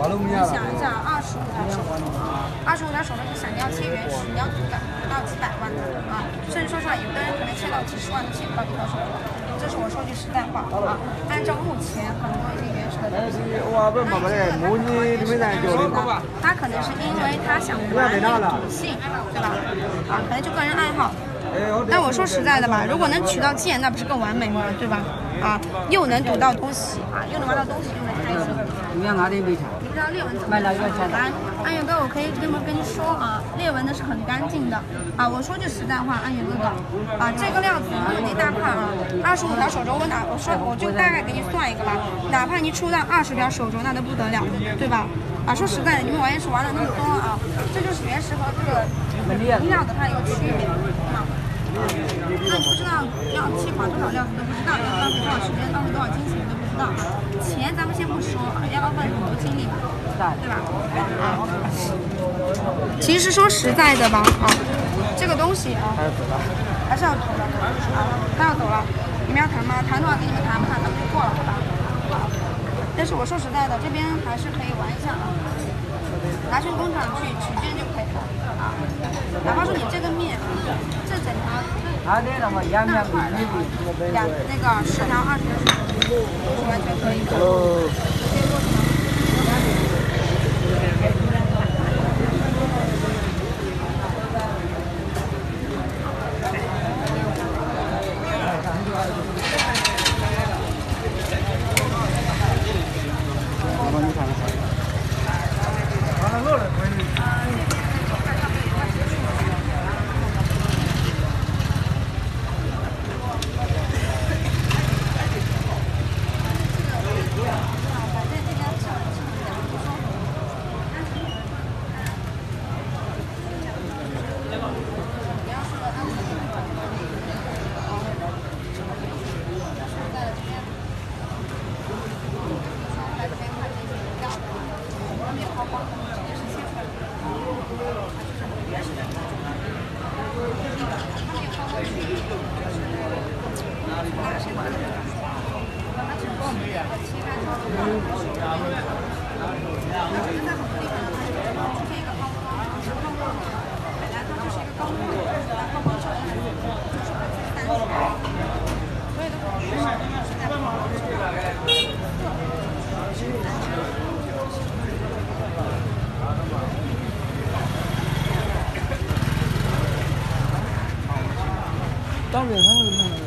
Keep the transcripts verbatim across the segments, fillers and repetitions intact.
你想一下，二十五条手镯，二十五条手镯是闪耀切原石，你要读感到几百万的啊，甚至说出来，有的人可能切到几十万都切不到一条手镯。这是我说句实在话啊，按照目前很多一些原始的东西，它可能是因为它想玩那个赌性，对吧？啊，可能就个人爱好。但我说实在的吧，如果能取到剑，那不是更完美吗？对吧？啊，又能读到东西啊，又能玩到东西，又能开心。你不知道裂纹怎么来？安源哥，我可以这么跟你说啊，裂纹呢是很干净的啊。我说句实在话，安源哥哥啊，这个料子那么一大块啊，二十五条手镯，我哪我说我就大概给你算一个吧，哪怕你出到二十条手镯，那都不得了，对吧？啊，说实在的，你们玩原石玩了那么多啊，这就是原石和这个银料子它有区别啊。那不知道要切垮多少料子都不知道，要浪费多少时间，浪费多少金钱都不知道。钱咱们先不说啊，要浪费很多精力吧，对吧？啊，其实说实在的吧，啊，这个东西啊，还是要走的啊，他要走了，你们要谈吗？谈的话给你们谈，不谈咱们就过了，好吧？啊，但是我说实在的，这边还是可以玩一下啊，拿去工厂去取件就可以了啊，哪怕说你这个面啊，这整条大块的两那个十条二十条都是完全可以的。 当然，他们那个。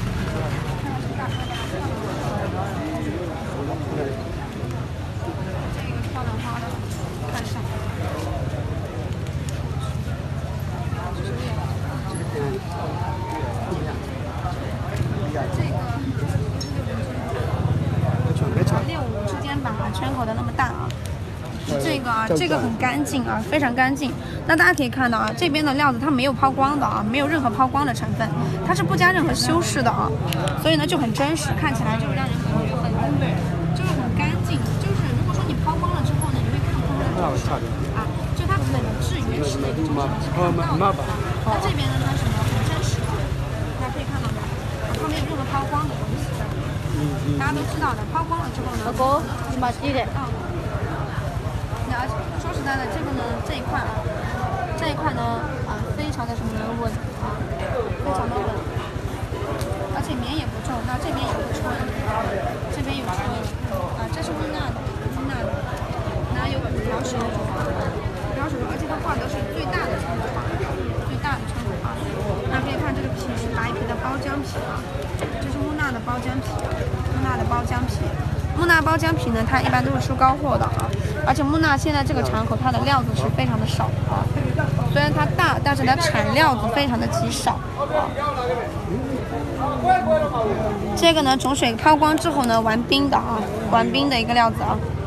六五之间吧，圈口的那么大啊。这个啊，这个很干净啊，非常干净。那大家可以看到啊，这边的料子它没有抛光的啊，没有任何抛光的成分，它是不加任何修饰的啊，所以呢就很真实，看起来就让人感觉很就是很干净。就是如果说你抛光了之后呢，你会看不出来啊，就它本质原始的一个真实是看不到的。那这边呢，它什么很真实的，大家可以看到没有？它没有任何抛光的东西。大家都知道的，抛光了之后呢， 老公，你把这个。 而且说实在的，这个呢，这一块，这一块呢，啊，非常的什么呢稳啊，非常的稳，而且棉也不重。那这边有个春，这边有春啊，这是乌娜的，乌娜的，然后有五条手镯，五条手镯，而且它挂的是最大的穿孔，最大的穿孔啊。那可以看这个皮是白皮的包浆皮啊，这是乌娜的包浆皮，乌娜的包浆皮。木纳包浆皮呢，它一般都是出高货的啊，而且木纳现在这个场口它的料子是非常的少啊，虽然它大，但是它产料子非常的极少啊。这个呢，种水抛光之后呢，完冰的啊，完冰的一个料子啊。